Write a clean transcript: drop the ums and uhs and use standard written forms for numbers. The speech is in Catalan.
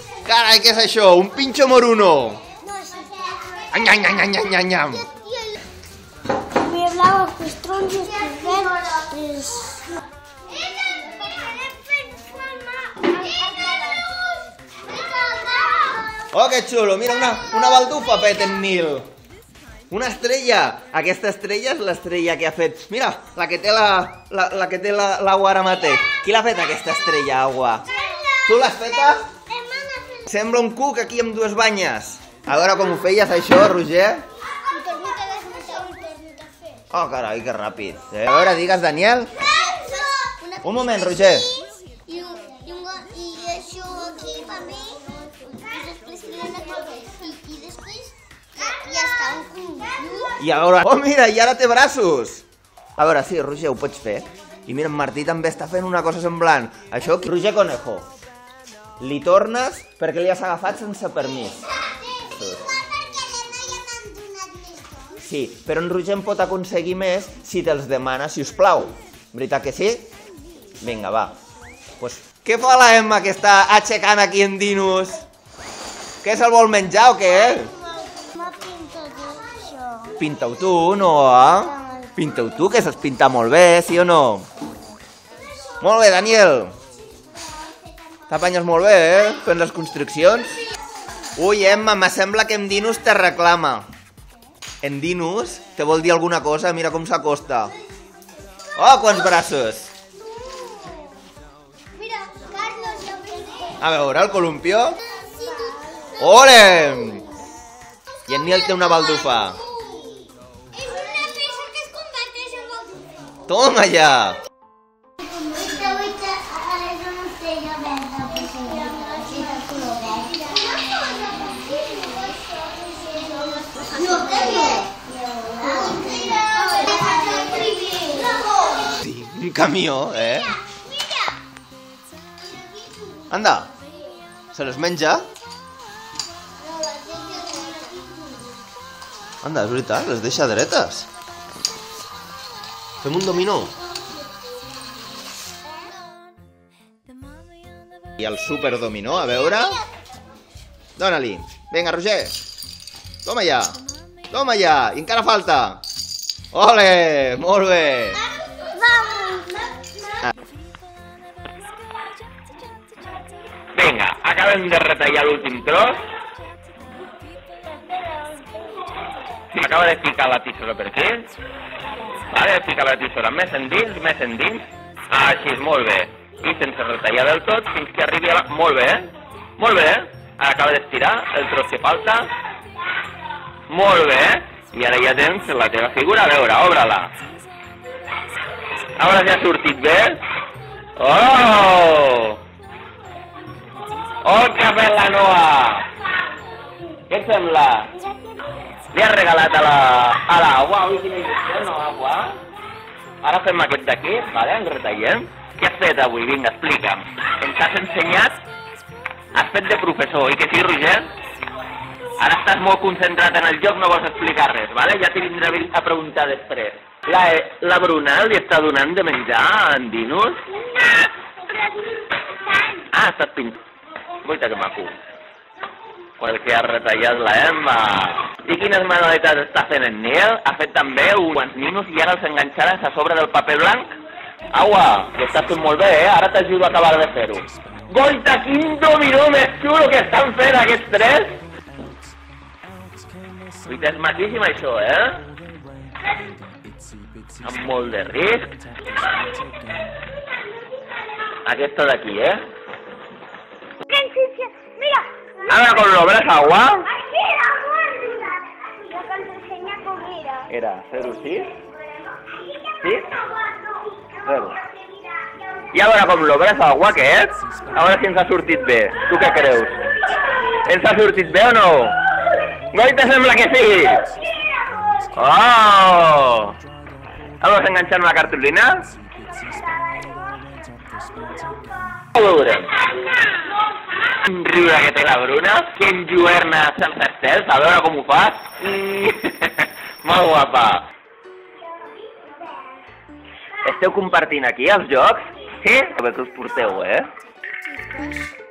Carai, què és això? Un pinxo moruno. Anyam, anyam, anyam, anyam. Mir blauwe gestroontjes, verdes. Oh, que xulo, mira, una baldufa fet en Nil. Una estrella. Aquesta estrella és l'estrella que ha fet... Mira, la que té l'aigua ara mateix. Qui l'ha fet, aquesta estrella, agua? Tu l'has feta? Sembla un cuc aquí amb dues banyes. A veure com ho feies, això, Roger? Oh, carai, que ràpid. A veure, digues, Daniel. Un moment, Roger. I ara... Oh, mira, i ara té braços! A veure, sí, Roger, ho pots fer. I mira, en Martí també està fent una cosa semblant. Això, Roger Conejo. Li tornes perquè li has agafat sense permís. Sí, però en Roger en pot aconseguir més si te'ls demana, si us plau. Veritat que sí? Vinga, va. Pues, què fa la Emma que està aixecant aquí en Dinus? Què se'l vol menjar o què? Pinta-ho tu, Noah. Pinta-ho tu, que saps pintar molt bé, sí o no? Molt bé, Daniel. T'apanyes molt bé, fent les construccions. Ui, Emma, me sembla que en Dinus te reclama. En Dinus te vol dir alguna cosa? Mira com s'acosta. Oh, quants braços. A veure, el columpió. Ole! I en Nil té una baldufa. Toma ja! Sí, un camió, eh? Anda, se los menja? Anda, és veritat, les deixa dretes. Fem un dominó. I el super dominó, a veure. Dóna-li. Vinga, Roger. Toma ja. Toma ja. I encara falta. Ole, molt bé. Vinga, acabem de retallar l'últim tros. Acaba de ficar la tisora per aquí. Vale, fica la tisora més endins. Així, molt bé. I sense retallar del tot fins que arribi a la... Molt bé, molt bé. Ara acaba d'estirar el tros que falta. Molt bé. I ara ja tens la teva figura. A veure, obre-la. Ara ja ha sortit bé. Oh! Oh, que ha fet la Noa! Què et sembla? Li has regalat a l'aigua. Ui, quina il·lusió, no, agua? Ara fem aquest d'aquí, vale, en retallem. Què has fet avui? Vinga, explica'm. Ens has ensenyat? Has fet de professor, i que sí, Roger? Ara estàs molt concentrat en el joc, no vols explicar res, vale? Ja t'hi vindré a preguntar després. La Bruna li està donant de menjar a en Dinus? Ah, ha estat pintant. Guaita que maco. Perquè ha retallat la Emma. I quines manualitats està fent en Nil? Ha fet també uns ninos i ara els enganxaràs a sobre del paper blanc? Aua, que estàs fent molt bé, eh? Ara t'ajudo a acabar de fer-ho. Goita, quin dominó més xulo que estan fent aquests tres! Goita, és maquíssim això, eh? Amb molt de risc. Aquesta d'aquí, eh? Mira. Ahora con lo ves agua. Aquí la muerda. Lo que ens enseña com era. Era 0,6. ¿Sí? 0. I a veure com l'obres agua, què és? A veure si ens ha sortit bé. Tu què creus? Ens ha sortit bé o no? Goita, sembla que sí! Oh! A veure, enganxant la cartolina? Ho veurem. Quin riure que té la Bruna, que enlluerna sense estels, a veure com ho fas. Molt guapa. Esteu compartint aquí els jocs? Sí? A veure que us porteu, eh?